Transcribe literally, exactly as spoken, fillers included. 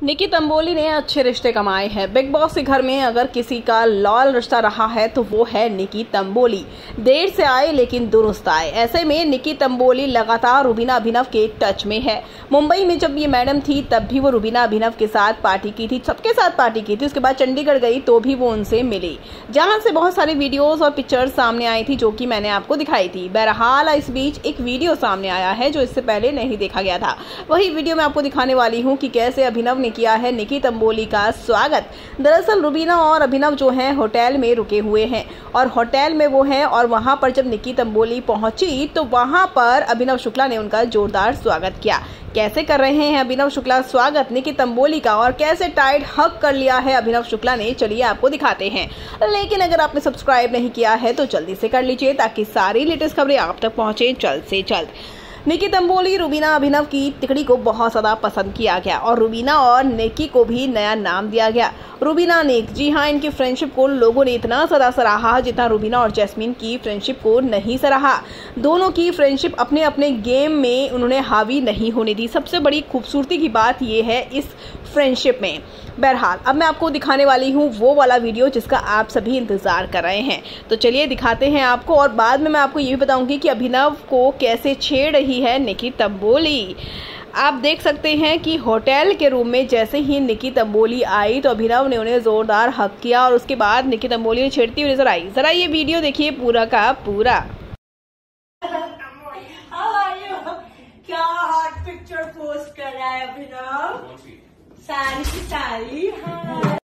निकी तंबोली ने अच्छे रिश्ते कमाए हैं। बिग बॉस के घर में अगर किसी का लॉयल रिश्ता रहा है तो वो है निकी तंबोली। देर से आए लेकिन दुरुस्त आए। ऐसे में निकी तंबोली लगातार रुबीना अभिनव के टच में है। मुंबई में जब ये मैडम थी तब भी वो रुबीना अभिनव के साथ पार्टी की थी, सबके साथ पार्टी की थी। उसके बाद चंडीगढ़ गई तो भी वो उनसे मिली, जहां से बहुत सारी वीडियोस और पिक्चर्स सामने आई थी जो कि मैंने आपको दिखाई थी। बहरहाल इस बीच एक वीडियो सामने आया है जो इससे पहले नहीं देखा गया था। वही वीडियो मैं आपको दिखाने वाली हूँ कि कैसे अभिनव ने किया है निकी तंबोली का स्वागत। दरअसल रुबीना और अभिनव जो हैं होटल में रुके हुए हैं और होटल में वो हैं और वहां पर जब निकी तंबोली पहुंची तो वहां पर अभिनव शुक्ला ने उनका जोरदार स्वागत किया। कैसे कर रहे हैं अभिनव शुक्ला स्वागत निकी तंबोली का और कैसे टाइट हक कर लिया है अभिनव शुक्ला ने, चलिए आपको दिखाते हैं। लेकिन अगर आपने सब्सक्राइब नहीं किया है तो जल्दी से कर लीजिए ताकि सारी लेटेस्ट खबरें आप तक पहुंचे जल्द से जल्द। निकी तंबोली रुबीना अभिनव की तिकड़ी को बहुत ज्यादा पसंद किया गया और रुबीना और निकी को भी नया नाम दिया गया, रुबीना निक। जी हाँ, इनकी फ्रेंडशिप को लोगों ने इतना ज्यादा सराहा जितना रुबीना और जैस्मीन की फ्रेंडशिप को नहीं सराहा। दोनों की फ्रेंडशिप अपने अपने गेम में उन्होंने हावी नहीं होने दी। सबसे बड़ी खूबसूरती की बात यह है इस फ्रेंडशिप में। बहरहाल अब मैं आपको दिखाने वाली हूँ वो वाला वीडियो जिसका आप सभी इंतजार कर रहे हैं, तो चलिए दिखाते हैं आपको। और बाद में मैं आपको ये भी बताऊंगी कि अभिनव को कैसे छेड़ रही है निकी तंबोली। आप देख सकते हैं कि होटल के रूम में जैसे ही निकी तंबोली आई तो अभिनव ने उन्हें जोरदार हक किया और उसके बाद निकी तंबोली ने छेड़ती हुई नजर आई। जरा ये वीडियो देखिए पूरा का पूरा। क्या हॉट पिक्चर पोस्ट कर रहा है अभिनव? सारी की सारी। हाँ।